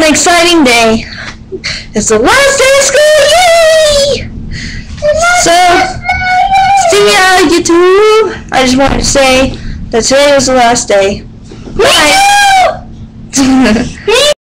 exciting day. It's the last day of school, yay! So, see ya, YouTube. I just wanted to say that today was the last day. Bye.